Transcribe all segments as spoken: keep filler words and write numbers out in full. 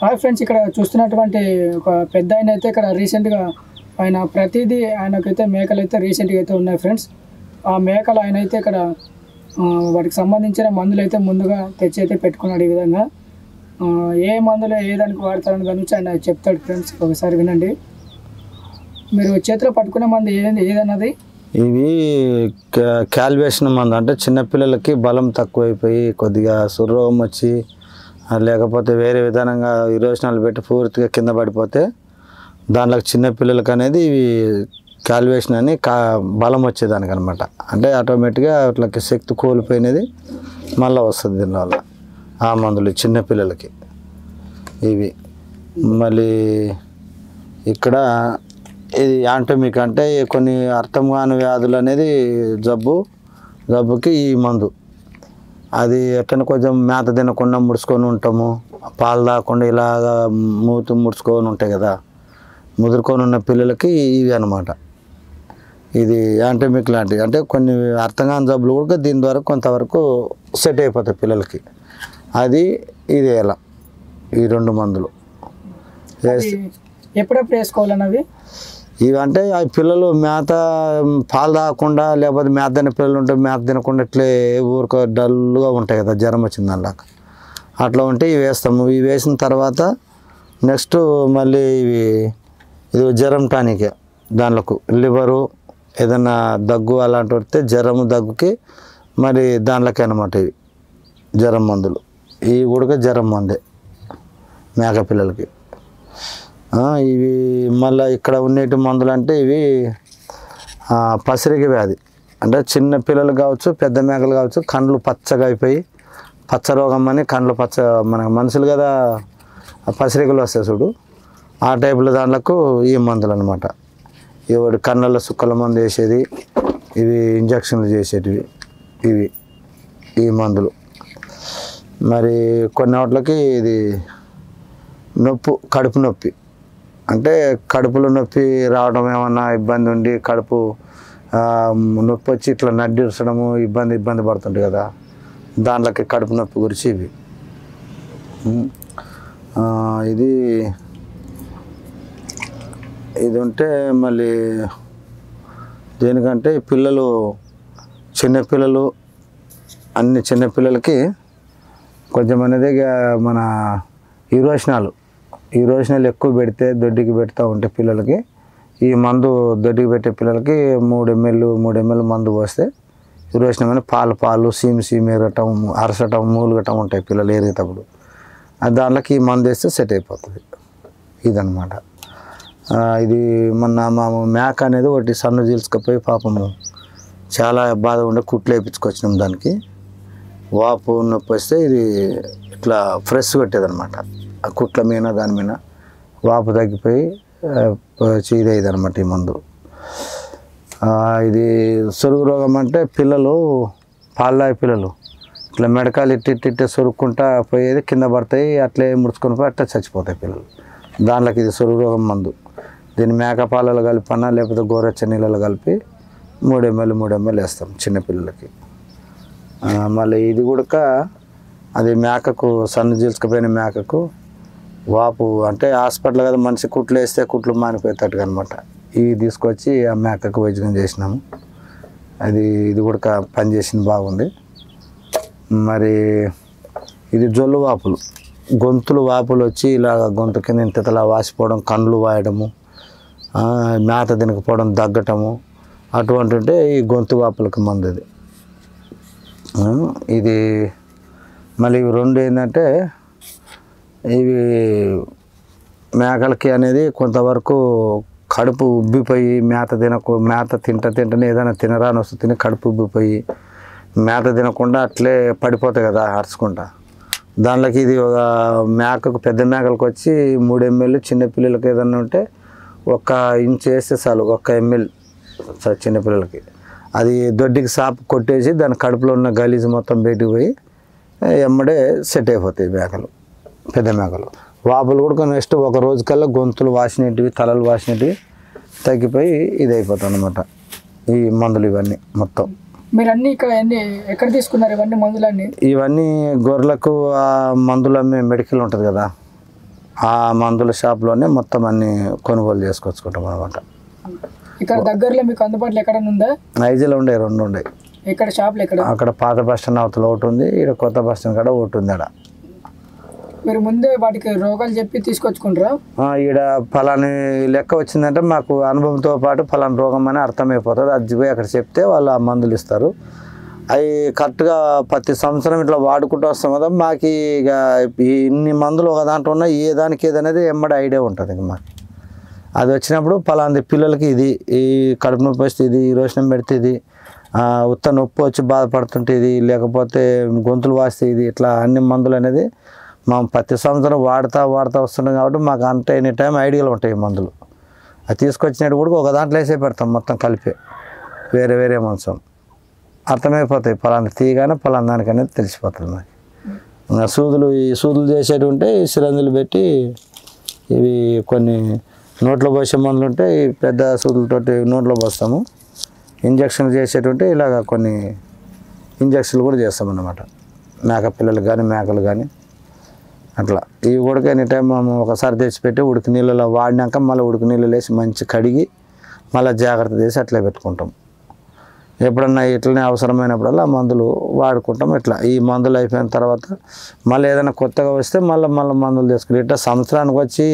Hi friends, ఇక్కడ చూస్తున్నటువంటి ఒక పెద్ద ఆయన అయితే ఇక్కడ రీసెంట్గా ఆయన ప్రతిదీ ఆయనకైతే మేకలు అయితే రీసెంట్గా అయితే ఉన్నాయి ఫ్రెండ్స్. ఆ మేకలు ఆయన అయితే ఇక్కడ వాటికి సంబంధించిన మందులు అయితే ముందుగా తెచ్చి అయితే పెట్టుకున్నాడు. ఈ విధంగా ఏ మందులు ఏ దానికి వాడతారని దాని నుంచి ఆయన చెప్తాడు ఫ్రెండ్స్. ఒకసారి వినండి. మీరు చేతిలో పట్టుకునే మందు ఏది ఏదన్నది ఇవి క్యాల్వేషన్ మందు అంటే చిన్నపిల్లలకి బలం తక్కువైపోయి కొద్దిగా సురోగం వచ్చి లేకపోతే వేరే విధానంగా ఇరోజనాలు పెట్టి పూర్తిగా కింద పడిపోతే దాంట్లో చిన్నపిల్లలకి అనేది ఇవి క్యాల్వేషన్ అని కా బలం వచ్చేదానికి అనమాట. అంటే ఆటోమేటిక్గా అట్లకి శక్తి కోల్పోయినది మళ్ళీ వస్తుంది దీనివల్ల. ఆ మందులు చిన్నపిల్లలకి ఇవి. మళ్ళీ ఇక్కడ ఇది యాంటమిక్ అంటే కొన్ని అర్థం కాని వ్యాధులు అనేది జబ్బు జబ్బుకి ఈ మందు. అది ఎట్లా కొంచెం మేత తినకుండా ముడుచుకొని ఉంటాము, పాలు తాగకుండా ఇలాగా మూతి ముడుచుకొని ఉంటాయి కదా, ముదురుకొని ఉన్న పిల్లలకి ఇవి అనమాట. ఇది యాంటమిక్ లాంటివి. అంటే కొన్ని అర్థం కాని జబ్బులు కూడా దీని ద్వారా కొంతవరకు సెట్ అయిపోతాయి పిల్లలకి. అది ఇది ఎలా ఈ రెండు మందులు ఎప్పుడెప్పుడు వేసుకోవాలన్నవి ఇవంటే ఆ పిల్లలు మేత పాలు తాగకుండా లేకపోతే మేత తిన పిల్లలు ఉంటే మేత తినకుండా ఇట్లే ఊరికో డల్గా ఉంటాయి కదా, జ్వరం వచ్చింది దానిలాగా అట్లా ఉంటే ఇవి వేస్తాము. ఇవి వేసిన తర్వాత నెక్స్ట్ మళ్ళీ ఇవి ఇది జ్వరం టానిక్. దాంట్లోకి లివరు ఏదైనా దగ్గు అలాంటి వస్తే జ్వరము దగ్గుకి మరి దాంట్లోకి అనమాట ఇవి జ్వరం మందులు. ఇవి కూడా జ్వరం మందే మేక పిల్లలకి. ఇవి మళ్ళీ ఇక్కడ ఉండేటి మందులు అంటే ఇవి పసిరికి వ్యాధి అంటే చిన్న పిల్లలు కావచ్చు పెద్ద మేకలు కావచ్చు కండ్లు పచ్చగా అయిపోయి పచ్చ రోగం అని కండ్లు పచ్చ మన మనుషులు కదా పసిరికలు వస్తాయి చూడు, ఆ టైపుల దాంట్లకు ఈ మందులు అనమాట. ఇవి కన్నుల సుక్కల మందు వేసేది, ఇవి ఇంజక్షన్లు చేసేటివి ఇవి ఈ మందులు. మరి కొన్ని వాటికి ఇది నొప్పి కడుపు నొప్పి అంటే కడుపులో నొప్పి రావడం ఏమన్నా ఇబ్బంది ఉండి కడుపు నొప్పి వచ్చి ఇట్లా నడ్డిర్చడము ఇబ్బంది ఇబ్బంది పడుతుంది కదా, దాంట్లోకి కడుపు నొప్పి గురించి ఇవి. ఇది ఇది ఉంటే మళ్ళీ దేనికంటే పిల్లలు చిన్నపిల్లలు అన్ని చిన్నపిల్లలకి కొంచెం అనేది మన ఇరోషనాలు ఈరోజనాలు ఎక్కువ పెడితే దొడ్డికి పెడతా ఉంటే పిల్లలకి ఈ మందు దొడ్డికి పెట్టే పిల్లలకి మూడు ఎంఎల్ మూడు ఎంఎల్ మందు పోస్తే ఈరోజనమైన పాలు పాలు సీమ్ సీమ్ ఎరగటం అరసటం మూలుగటం ఉంటాయి పిల్లలు ఎరిగేటప్పుడు. దాంట్లోకి ఈ మందు వేస్తే సెట్ అయిపోతుంది. ఇదన్నమాట. ఇది మొన్న మా మేక అనేది ఒకటి సన్ను చీల్చుకపోయి పాపము చాలా బాధ ఉండే కుట్లు వేయించుకొచ్చినాం. దానికి వాపు నొప్పి వస్తే ఇది ఇట్లా ఫ్రెష్ కొట్టేది అనమాట. ఆ కుట్ల మీద దాని మీద వాపు తగ్గిపోయి చీదయ్యేది అనమాట ఈ మందు. ఇది సొరుగు రోగం అంటే పిల్లలు పాల్లాయి పిల్లలు ఇట్లా మెడకాలు ఇట్టి ఇట్టి సొరుక్కుంటా పోయేది, కింద పడతాయి, అట్లే ముడుచుకొని పోయి అట్లా చచ్చిపోతాయి పిల్లలు. దాంట్లోకి ఇది సొరుగు రోగం మందు. దీన్ని మేక పాలలో కలిపన్నా లేకపోతే గోరెచ్చ నీళ్ళలో కలిపి మూడు ఎంఎల్ మూడు ఎంఎల్ వేస్తాం చిన్నపిల్లలకి. మళ్ళీ ఇది కూడా అది మేకకు సన్ను చీల్చుకుపోయిన మేకకు వాపు అంటే హాస్పిటల్ కదా మనిషి కుట్లు వేస్తే కుట్లు మానిపోయేటట్టుగా అనమాట. ఇవి తీసుకొచ్చి ఆ మేకకు వైద్యం చేసినాము. అది ఇది కూడా పనిచేసింది, బాగుంది. మరి ఇది జొల్లు వాపులు, గొంతులు వాపులు వచ్చి ఇలాగ గొంతు కింద ఇంతలా వాసిపోవడం, కండ్లు వాయడము, మేత తినకపోవడం, దగ్గటము అటువంటి ఉంటే ఈ గొంతు వాపులకు మందు ఇది. ఇది మళ్ళీ ఇవి రెండు ఏంటంటే ఇవి మేకలకి అనేది కొంతవరకు కడుపు ఉబ్బిపోయి మేత తినకు మేత తింట తింటనే ఏదైనా తినరాని వస్తుంది తిని కడుపు ఉబ్బిపోయి మేత తినకుండా అట్లే పడిపోతాయి కదా అరుచుకుంటా. దాంట్లోకి ఇది ఒక మేకకు పెద్ద మేకలకు వచ్చి మూడు ఎంఎల్ చిన్నపిల్లలకి ఏదన్నా ఉంటే ఒక ఇంచు వేస్తే చాలు, ఒక్క ఎంఎల్ చిన్నపిల్లలకి. అది దొడ్డికి సాపు కొట్టేసి దాని కడుపులో ఉన్న గలీజు మొత్తం బయటికి పోయి ఎమ్మడే సెట్ అయిపోతాయి మేకలు, పెద్ద మేకలు. వాపులు కూడా నెక్స్ట్ ఒక రోజు కల్లా గొంతులు వాసినవి తలలు వాసినవి తగ్గిపోయి ఇది అయిపోతుంది అనమాట ఈ మందులు ఇవన్నీ మొత్తం. మీరు అన్ని ఇక్కడ అన్ని ఎక్కడ తీసుకున్నారు ఇవన్నీ మందులన్నీ? ఇవన్నీ గొర్రెలకు మందులు అమ్మే మెడికల్ ఉంటుంది కదా, ఆ మందుల షాప్లోనే మొత్తం అన్ని కొనుగోలు చేసుకొచ్చుకుంటాం అనమాట. ఇక్కడ దగ్గరలో మీకు అందుబాటులో ఎక్కడైనా ఉందా? ఐజీలో ఉండే రెండు ఉండే. ఇక్కడ షాప్లు ఎక్కడ? అక్కడ పాత బస్ స్టాండ్ అవతల ఒకటి ఉంది, ఇక్కడ కొత్త బస్ స్టాండ్ కాడ ఒకటి ఉంది. ఆడ మీరు ముందే వాటికి రోగాలు చెప్పి తీసుకొచ్చుకుంటారా? ఈడ ఫలాని లెక్క వచ్చిందంటే మాకు అనుభవంతో పాటు ఫలాని రోగం అని అర్థమైపోతుంది. అది పోయి అక్కడ చెప్తే వాళ్ళు ఆ మందులు ఇస్తారు. అవి కరెక్ట్గా ప్రతి సంవత్సరం ఇట్లా వాడుకుంటూ వస్తాం కదా, మాకు ఇక ఇన్ని మందులు ఒక దాంట్లో ఉన్న ఏ దానికి ఏదనేది ఎమ్మడి ఐడియా ఉంటుంది. ఇంక మాకు అది వచ్చినప్పుడు ఫలాంది పిల్లలకి ఇది, ఈ కడుపు నొప్పి వస్తే ఇది, ఈ రోషనం పెడితే ఇది, ఉత్త నొప్పి వచ్చి బాధపడుతుంటే ఇది, లేకపోతే గొంతులు వాస్తే ఇది, ఇట్లా అన్ని మందులు అనేది మనం ప్రతి సంవత్సరం వాడుతూ వాడుతూ వస్తున్నాం కాబట్టి మాకు అంత ఎనీ టైం ఐడియాలు ఉంటాయి మందులు. అది తీసుకొచ్చినట్టు కూడా ఒక దాంట్లో వేసే పెడతాం మొత్తం కలిపి, వేరే వేరే మంచం అర్థమైపోతాయి. ఫలానా తీయగానే ఫలానా దానికి అనేది తెలిసిపోతుంది మాకు. ఇంకా సూదులు, ఈ సూదులు చేసేవి ఉంటే ఈ సిరంజులు పెట్టి, ఇవి కొన్ని నోట్లో పోసే మందులు ఉంటే ఈ పెద్ద సూదులతోటి నోట్లో పోస్తాము. ఇంజక్షన్లు చేసేటుంటే ఇలాగ కొన్ని ఇంజక్షన్లు కూడా చేస్తామన్నమాట, మేక పిల్లలు కానీ మేకలు కానీ అట్లా. ఇవి కూడా ఎనీ టైం మనం ఒకసారి తెచ్చిపెట్టి ఉడికి నీళ్ళలో వాడినాక మళ్ళీ ఉడికి నీళ్ళు వేసి మంచి కడిగి మళ్ళీ జాగ్రత్త చేసి అట్లే పెట్టుకుంటాం. ఎప్పుడన్నా ఇట్లనే అవసరమైనప్పుడల్లా మందులు వాడుకుంటాం. ఇట్లా ఈ మందులు అయిపోయిన తర్వాత మళ్ళీ ఏదైనా కొత్తగా వస్తే మళ్ళీ మళ్ళీ మందులు తీసుకుని ఇట్లా సంవత్సరానికి వచ్చి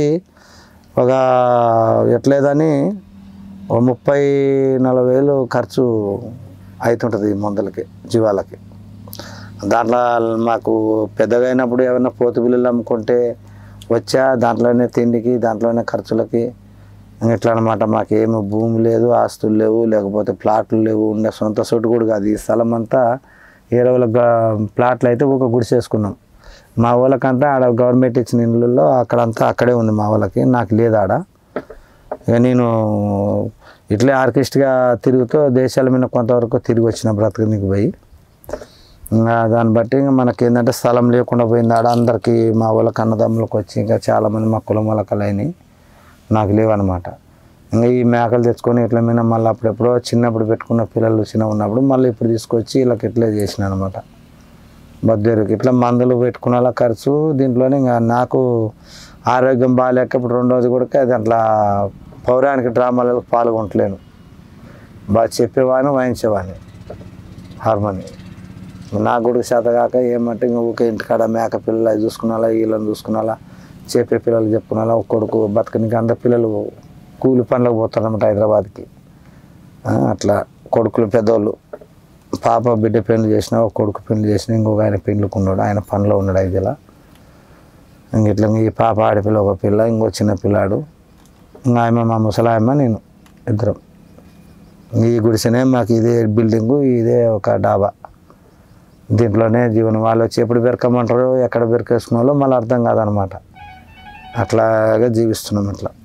ఒక ఎట్లేదని ఒక ముప్పై నలభై వేలు ఖర్చు అవుతుంటుంది ఈ మందులకి, జీవాలకి. దాంట్లో మాకు పెద్దగా అయినప్పుడు ఏమైనా పోతు బిల్లులు అమ్ముకుంటే వచ్చా దాంట్లోనే తిండికి, దాంట్లోనే ఖర్చులకి ఇట్లా అనమాట. మాకేమో భూమి లేదు, ఆస్తులు లేవు, లేకపోతే ప్లాట్లు లేవు, ఉండే సొంత చోటు కూడా కాదు. ఈ స్థలం అంతా ఏరవల ప్లాట్లు అయితే ఒక గుడిసేసుకున్నాం. మా వాళ్ళకంతా ఆడ గవర్నమెంట్ ఇచ్చిన ఇళ్ళల్లో అక్కడంతా అక్కడే ఉంది మా వాళ్ళకి, నాకు లేదు ఆడ. ఇక నేను ఇట్లే ఆర్కెస్ట్గా తిరుగుతూ దేశాల మీద కొంతవరకు తిరిగి వచ్చిన బ్రతకనికి పోయి, ఇంకా దాన్ని బట్టి ఇంకా మనకి ఏంటంటే స్థలం లేకుండా పోయింది ఆడ. అందరికీ మా వాళ్ళకి అన్నదమ్ములకు వచ్చి ఇంకా చాలామంది మా కులం వాళ్ళకలు అయినాయి, నాకు లేవన్నమాట. ఇంకా ఈ మేకలు తెచ్చుకొని ఇట్లా మీద మళ్ళీ అప్పుడెప్పుడో చిన్నప్పుడు పెట్టుకున్న పిల్లలు చిన్న ఉన్నప్పుడు మళ్ళీ ఇప్పుడు తీసుకొచ్చి వీళ్ళకి ఇట్లే చేసిన అనమాట. బద్దెరుకు ఇట్లా మందులు పెట్టుకునేలా ఖర్చు దీంట్లోనే. ఇంకా నాకు ఆరోగ్యం బాగాలేక ఇప్పుడు రెండోది కూడా అది అట్లా పౌరాణిక డ్రామాలకు పాల్గొంటలేను. బాగా చెప్పేవాడిని, వాయించేవాడిని హార్మోని. నాకు కూడా చేతగాక ఏమంటే ఇంకా ఊకే ఇంటికాడ మేక పిల్లలు అవి చూసుకున్నాలా, వీళ్ళని చూసుకున్నాలా, చెప్పే పిల్లలు చెప్పుకున్నాలా. ఒక కొడుకు బతకనికి అందరు పిల్లలు కూలి పనులకు పోతారన్నమాట హైదరాబాద్కి. అట్లా కొడుకులు పెద్దోళ్ళు, పాప బిడ్డ పెళ్లి చేసిన, ఒక కొడుకు పెళ్లి చేసిన, ఇంకొక ఆయన పెళ్ళికి ఉన్నాడు, ఆయన పనిలో ఉన్నాడు ఐదులా. ఇంక ఇట్లా ఈ పాప ఆడపిల్ల ఒక పిల్ల, ఇంకో చిన్న పిల్లాడు, ఇంకా ఆమె మా ముసలాయమ్మ నేను ఇద్దరం. ఈ గుడిసెనే మాకు ఇదే బిల్డింగు, ఇదే ఒక డాబా, దీంట్లోనే జీవనం. వాళ్ళు వచ్చి ఎప్పుడు బెరకమంటారో ఎక్కడ బెరకేసుకున్నాలో మళ్ళీ అర్థం కాదనమాట. అట్లాగా జీవిస్తున్నాం ఇట్లా.